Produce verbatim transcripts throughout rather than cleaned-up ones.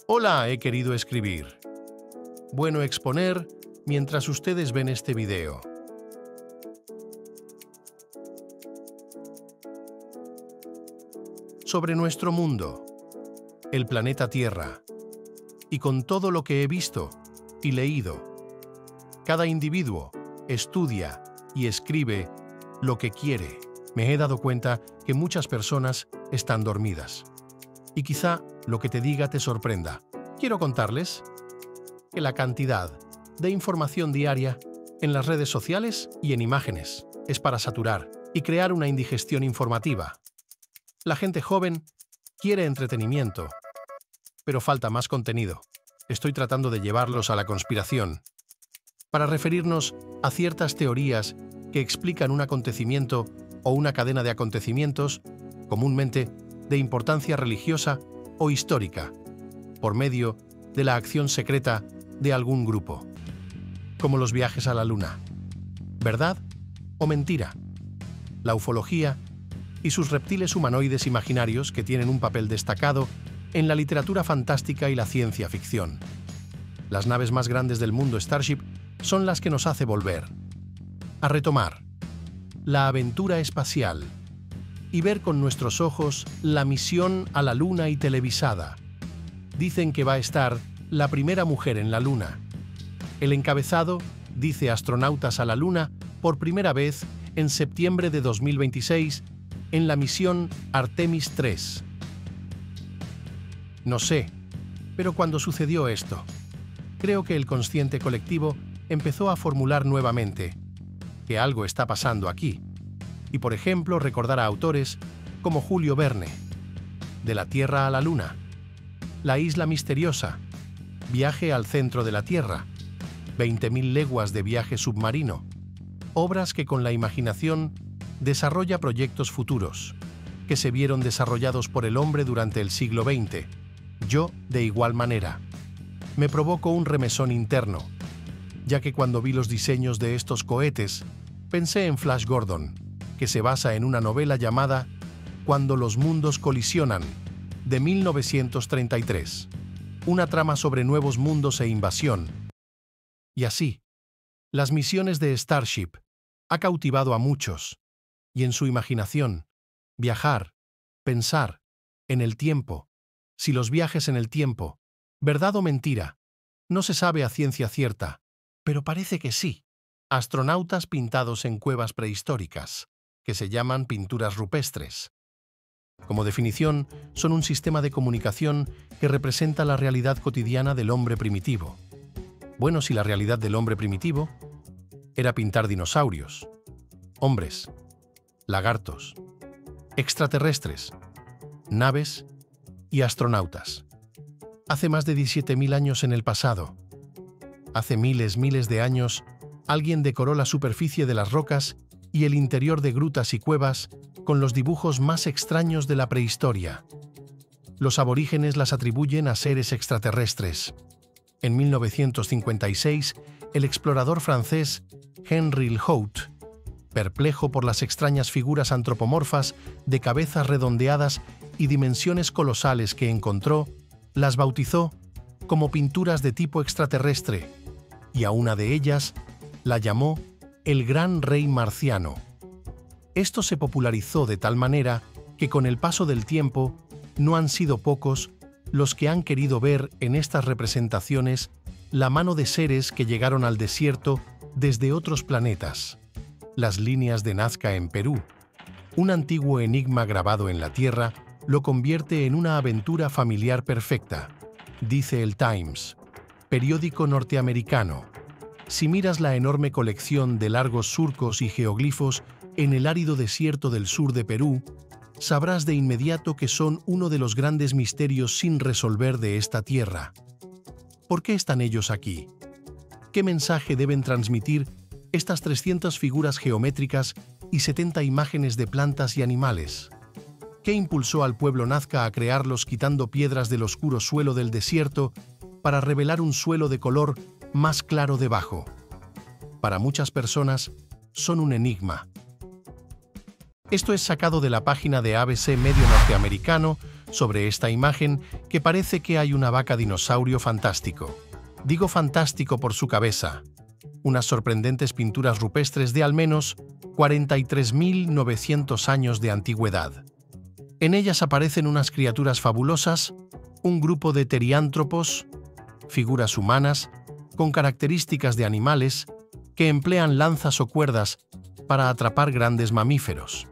Hola, he querido escribir. Bueno exponer mientras ustedes ven este video. Sobre nuestro mundo, el planeta Tierra, y con todo lo que he visto y leído, cada individuo estudia y escribe lo que quiere. Me he dado cuenta que muchas personas están dormidas. Y quizá lo que te diga te sorprenda. Quiero contarles que la cantidad de información diaria en las redes sociales y en imágenes es para saturar y crear una indigestión informativa. La gente joven quiere entretenimiento, pero falta más contenido. Estoy tratando de llevarlos a la conspiración, para referirnos a ciertas teorías que explican un acontecimiento o una cadena de acontecimientos, comúnmente de importancia religiosa o histórica, por medio de la acción secreta de algún grupo, como los viajes a la Luna. ¿Verdad o mentira? La ufología y sus reptiles humanoides imaginarios que tienen un papel destacado en la literatura fantástica y la ciencia ficción. Las naves más grandes del mundo, Starship, son las que nos hace volver a retomar la aventura espacial y ver con nuestros ojos la misión a la Luna y televisada. Dicen que va a estar la primera mujer en la Luna. El encabezado dice astronautas a la Luna por primera vez en septiembre de dos mil veintiséis en la misión Artemis tres. No sé, pero cuando sucedió esto, creo que el consciente colectivo empezó a formular nuevamente que algo está pasando aquí. Y por ejemplo, recordar a autores como Julio Verne, De la Tierra a la Luna, La Isla Misteriosa, Viaje al Centro de la Tierra, veinte mil leguas de viaje submarino, obras que con la imaginación desarrolla proyectos futuros, que se vieron desarrollados por el hombre durante el siglo veinte. Yo, de igual manera, me provoco un remesón interno, ya que cuando vi los diseños de estos cohetes, pensé en Flash Gordon, que se basa en una novela llamada Cuando los mundos colisionan, de mil novecientos treinta y tres. Una trama sobre nuevos mundos e invasión. Y así, las misiones de Starship ha cautivado a muchos, y en su imaginación, viajar, pensar, en el tiempo, si los viajes en el tiempo, verdad o mentira, no se sabe a ciencia cierta, pero parece que sí. Astronautas pintados en cuevas prehistóricas, que se llaman pinturas rupestres. Como definición, son un sistema de comunicación que representa la realidad cotidiana del hombre primitivo. Bueno, si la realidad del hombre primitivo era pintar dinosaurios, hombres, lagartos, extraterrestres, naves y astronautas. Hace más de diecisiete mil años en el pasado, hace miles, miles de años, alguien decoró la superficie de las rocas y el interior de grutas y cuevas con los dibujos más extraños de la prehistoria. Los aborígenes las atribuyen a seres extraterrestres. En mil novecientos cincuenta y seis, el explorador francés Henri Lehout, perplejo por las extrañas figuras antropomorfas de cabezas redondeadas y dimensiones colosales que encontró, las bautizó como pinturas de tipo extraterrestre, y a una de ellas la llamó el Gran Rey Marciano. Esto se popularizó de tal manera que con el paso del tiempo no han sido pocos los que han querido ver en estas representaciones la mano de seres que llegaron al desierto desde otros planetas. Las líneas de Nazca en Perú, un antiguo enigma grabado en la Tierra, lo convierte en una aventura familiar perfecta, dice el Times, periódico norteamericano. Si miras la enorme colección de largos surcos y geoglifos en el árido desierto del sur de Perú, sabrás de inmediato que son uno de los grandes misterios sin resolver de esta tierra. ¿Por qué están ellos aquí? ¿Qué mensaje deben transmitir estas trescientas figuras geométricas y setenta imágenes de plantas y animales? ¿Qué impulsó al pueblo nazca a crearlos quitando piedras del oscuro suelo del desierto para revelar un suelo de color más claro debajo? Para muchas personas, son un enigma. Esto es sacado de la página de A B C medio norteamericano sobre esta imagen que parece que hay una vaca dinosaurio fantástico. Digo fantástico por su cabeza. Unas sorprendentes pinturas rupestres de al menos cuarenta y tres mil novecientos años de antigüedad. En ellas aparecen unas criaturas fabulosas, un grupo de teriántropos, figuras humanas, con características de animales, que emplean lanzas o cuerdas para atrapar grandes mamíferos.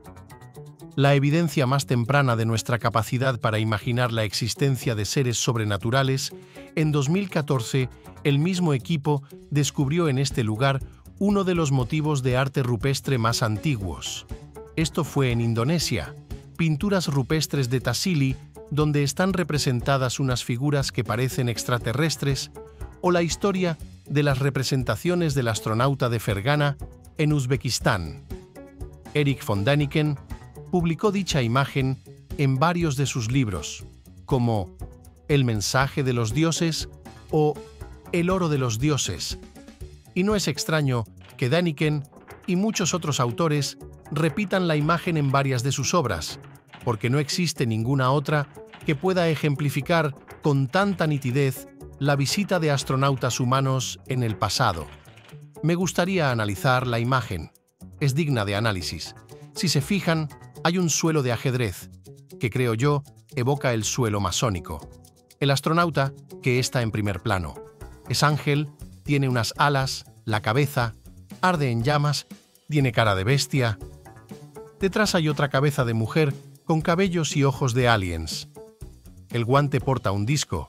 La evidencia más temprana de nuestra capacidad para imaginar la existencia de seres sobrenaturales, en dos mil catorce, el mismo equipo descubrió en este lugar uno de los motivos de arte rupestre más antiguos. Esto fue en Indonesia, pinturas rupestres de Tassili, donde están representadas unas figuras que parecen extraterrestres, o la historia de las representaciones del astronauta de Fergana en Uzbekistán. Erich von Däniken publicó dicha imagen en varios de sus libros, como El mensaje de los dioses o El oro de los dioses. Y no es extraño que Däniken y muchos otros autores repitan la imagen en varias de sus obras, porque no existe ninguna otra que pueda ejemplificar con tanta nitidez la visita de astronautas humanos en el pasado. Me gustaría analizar la imagen. Es digna de análisis. Si se fijan, hay un suelo de ajedrez, que creo yo evoca el suelo masónico. El astronauta, que está en primer plano. Es ángel, tiene unas alas, la cabeza, arde en llamas, tiene cara de bestia. Detrás hay otra cabeza de mujer con cabellos y ojos de aliens. El guante porta un disco.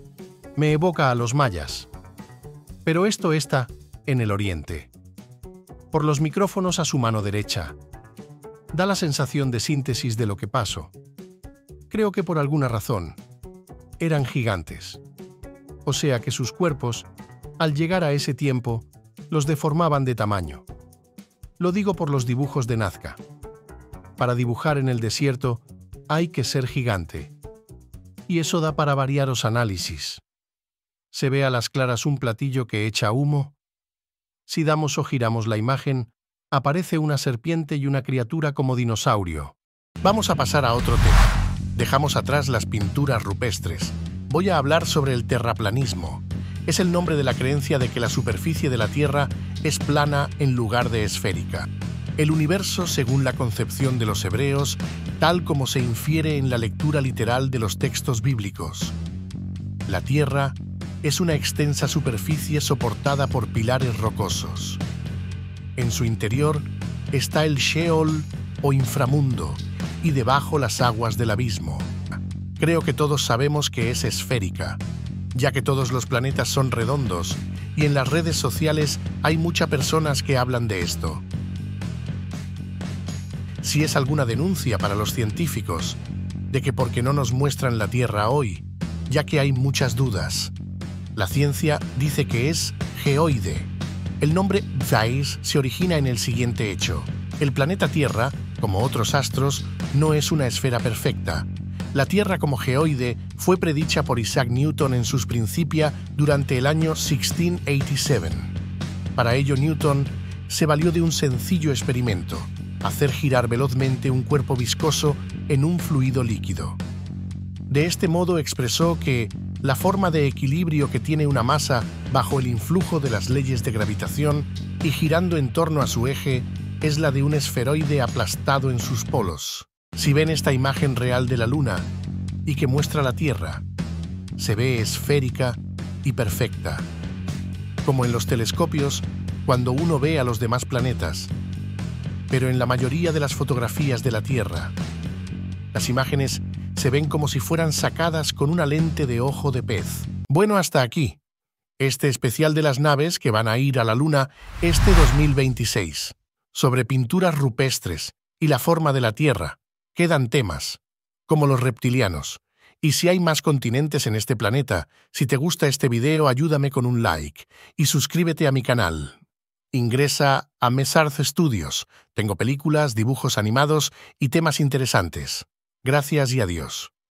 Me evoca a los mayas. Pero esto está en el oriente. Por los micrófonos a su mano derecha. Da la sensación de síntesis de lo que pasó. Creo que por alguna razón eran gigantes. O sea que sus cuerpos, al llegar a ese tiempo, los deformaban de tamaño. Lo digo por los dibujos de Nazca. Para dibujar en el desierto hay que ser gigante. Y eso da para variados análisis. ¿Se ve a las claras un platillo que echa humo? Si damos o giramos la imagen, aparece una serpiente y una criatura como dinosaurio. Vamos a pasar a otro tema. Dejamos atrás las pinturas rupestres. Voy a hablar sobre el terraplanismo. Es el nombre de la creencia de que la superficie de la Tierra es plana en lugar de esférica. El universo, según la concepción de los hebreos, tal como se infiere en la lectura literal de los textos bíblicos. La Tierra es una extensa superficie soportada por pilares rocosos. En su interior está el Sheol o inframundo y debajo las aguas del abismo. Creo que todos sabemos que es esférica, ya que todos los planetas son redondos y en las redes sociales hay muchas personas que hablan de esto. Si es alguna denuncia para los científicos de que por qué no nos muestran la Tierra hoy, ya que hay muchas dudas. La ciencia dice que es geoide. El nombre Zeiss se origina en el siguiente hecho. El planeta Tierra, como otros astros, no es una esfera perfecta. La Tierra como geoide fue predicha por Isaac Newton en sus Principia durante el año mil seiscientos ochenta y siete. Para ello Newton se valió de un sencillo experimento, hacer girar velozmente un cuerpo viscoso en un fluido líquido. De este modo expresó que la forma de equilibrio que tiene una masa bajo el influjo de las leyes de gravitación y girando en torno a su eje es la de un esferoide aplastado en sus polos. Si ven esta imagen real de la Luna y que muestra la Tierra, se ve esférica y perfecta. Como en los telescopios, cuando uno ve a los demás planetas. Pero en la mayoría de las fotografías de la Tierra, las imágenes se ven como si fueran sacadas con una lente de ojo de pez. Bueno, hasta aquí. Este especial de las naves que van a ir a la Luna este dos mil veintiséis. Sobre pinturas rupestres y la forma de la Tierra. Quedan temas, como los reptilianos. Y si hay más continentes en este planeta, si te gusta este video, ayúdame con un like y suscríbete a mi canal. Ingresa a Mesarth Studios. Tengo películas, dibujos animados y temas interesantes. Gracias y adiós.